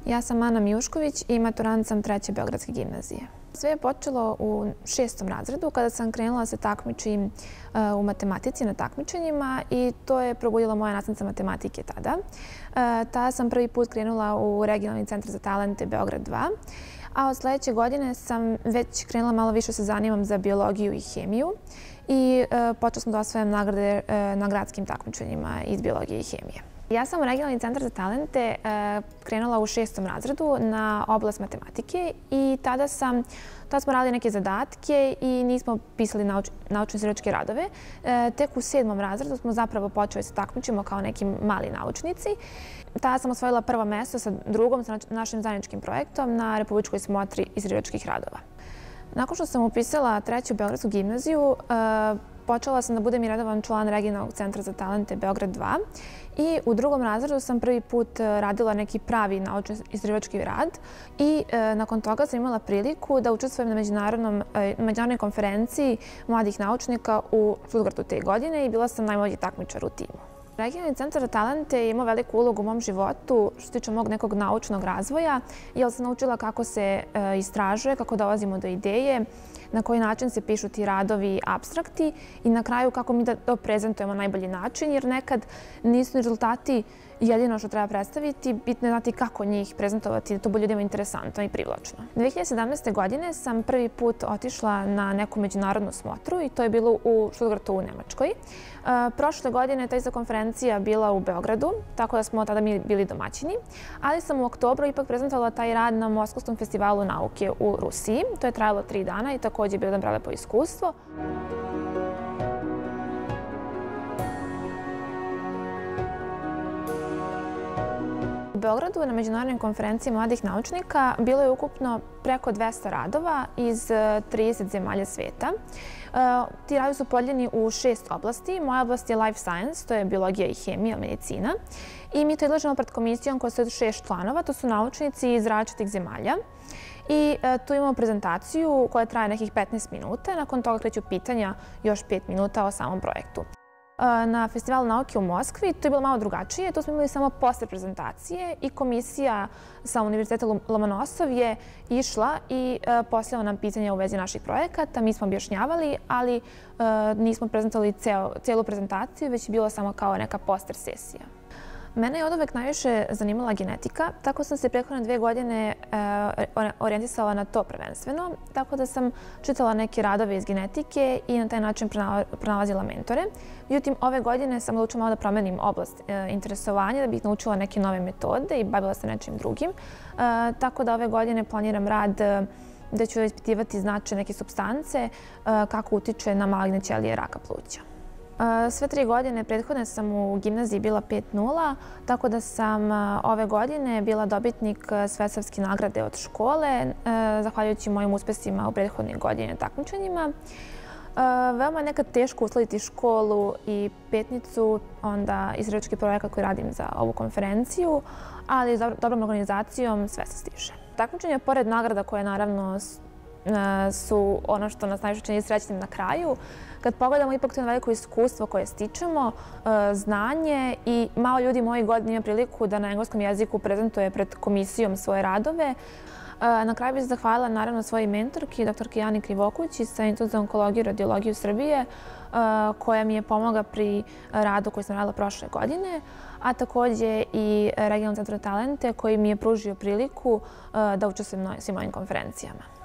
Ja sam Ana Mijušković i maturant sam 3. Beogradske gimnazije. Sve je počelo u 6. razredu kada sam krenula da se takmičim u matematici na takmičenjima i to je probudila moja nastavnica matematike tada. Tada sam prvi put krenula u Regionalni centar za talente Beograd 2, a od sledeće godine sam već krenula malo više se zanimam za biologiju i hemiju i počela sam da osvajam nagrade na gradskim takmičenjima iz biologije i hemije. Ja sam u Regionalni centar za talente krenula u 6. razredu na oblast matematike i tada smo radili neke zadatke i nismo pisali naučno-istraživačke radove. Tek u 7. razredu smo zapravo počeli se takmičimo kao neki mali naučnici. Tada sam osvojila prvo mesto sa drugom, sa našim zajedničkim projektom na Republičkoj smotri istraživačkih radova. Nakon što sam upisala 3. Beogradsku gimnaziju, počela sam da budem i redovan član Regionalnog centra za talente Beograd 2 i u 2. razredu sam prvi put radila neki pravi naučno-istraživački rad i nakon toga sam imala priliku da učestvujem na međunarodnoj konferenciji mladih naučnika u Stuttgartu te godine i bila sam najbolji takmičar u timu. Regionalni centar za talente je imao veliku ulogu u mom životu što se tiče mog nekog naučnog razvoja, jer sam naučila kako se istražuje, kako dolazimo do ideje, na koji način se pišu ti radovi apstrakti i na kraju kako mi da to prezentujemo na najbolji način, jer nekad nisu rezultati jedino što treba predstaviti, bitno je znati kako njih prezentovati da to bude ljudima interesantno i privlačno. 2017. godine sam prvi put otišla na neku međunarodnu smotru i to je bilo u Stuttgartu u Nemačkoj. Prošle godine ta ista konferencija bila u Beogradu, tako da smo tada mi bili domaćini, ali sam u oktobru ipak prezentovala taj rad na Moskovskom festivalu nauke u Rusiji. To je trajalo 3 dana i također je bilo jedno prelepo iskustvo. U Beogradu na Međunarodnoj konferenciji mladih naučnika bilo je ukupno preko 200 radova iz 30 zemalja sveta. Ti radovi su podeljeni u 6 oblasti. Moja oblast je life science, to je biologija i hemija, medicina. I mi to izlažemo pred komisijom koja se od 6 članova, to su naučnici iz različitih zemalja. I tu imamo prezentaciju koja traje nekih 15 minuta. Nakon toga kreću pitanja još 5 minuta o samom projektu. Na Festivalu nauke u Moskvi to je bilo malo drugačije. Tu smo imali samo posle prezentacije i komisija sa Univerziteta Lomonosov je išla i poslala nam pitanja u vezi naših projekata. Mi smo objašnjavali, ali nismo prezentovali celu prezentaciju, već je bilo samo kao neka poster sesija. Mene je od uvek najviše zanimala genetika, tako sam se prethodne 2 godine orijentisala na to prvenstveno, tako da sam čitala neke radove iz genetike i na taj način pronalazila mentore. Međutim, ove godine sam odlučila malo da promenim oblast interesovanja, da bih naučila neke nove metode i bavila se nečim drugim. Tako da ove godine planiram rad gde ću ispitivati značaj neke supstance, kako utiče na maligne ćelije raka pluća. Sve 3 godine prethodne sam u gimnaziji bila 5.0, tako da sam ove godine bila dobitnik Svetske nagrade od škole, zahvaljujući mojim uspesima u prethodnih godina takmičenjima. Veoma je nekad teško uslediti školu i petnicu, onda istraživački projekat koji radim za ovu konferenciju, ali s dobrom organizacijom sve se stiže. Takmičenje, pored nagrada koje naravno su ono što nas najviše čini srećnim na kraju. Kad pogledamo, ipak to je veliko iskustvo koje stičemo, znanje i malo ljudi mojih godina ima priliku da na engleskom jeziku prezentuje pred komisijom svoje radove. Na kraju bih se zahvalila naravno svojoj mentorki, doktorki Jani Krivokuć iz Instituta za onkologiju i radiologiju Srbije, koja mi je pomogla pri radu koji sam radila prošle godine, a također i Regionalni centar za talente koji mi je pružio priliku da učestvujem na svim mojim konferencijama.